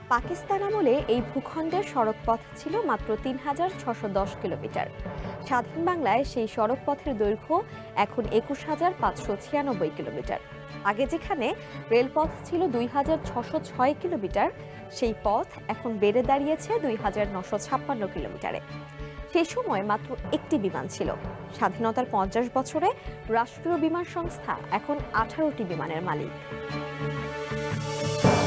পাকিস্তান আমলে এই ভূখণ্ডের সড়কপথ ছিল মাত্র ৩,৬১০ কিলোমিটার। স্বাধীন বাংলায় সেই সড়কপথের দৈর্ঘ্য এখন ২১,৫৯৬ কিলোমিটার। আগে যেখানে রেলপথ ছিল ২,৬০৬ কিলোমিটার, সেই পথ এখন বেড়ে দাঁড়িয়েছে ২,৯৫৬ কিলোমিটারে। সেই সময় মাত্র একটি বিমান ছিল। স্বাধীনতার ৫০ বছরে রাষ্ট্রীয় বিমান সংস্থা এখন ১৮টি বিমানের মালিক।